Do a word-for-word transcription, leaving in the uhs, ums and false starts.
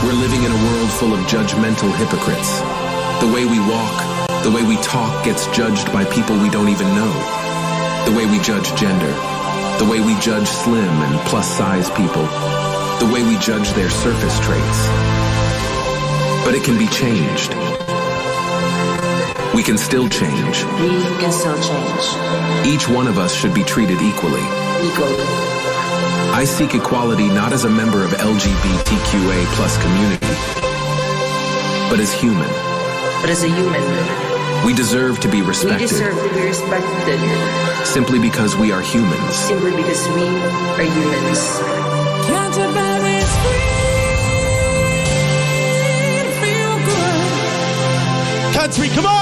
We're living in a world full of judgmental hypocrites. The way we walk, the way we talk gets judged by people we don't even know. The way we judge gender, the way we judge slim and plus-size people, the way we judge their surface traits. But it can be changed. We can still change. We can still change. Each one of us should be treated equally. Equally. I seek equality not as a member of L G B T Q A plus community, but as human. But as a human, we deserve to be respected. We deserve to be respected. Simply because we are humans. Simply because we are humans. Canterbury is free to feel good. Country, come on!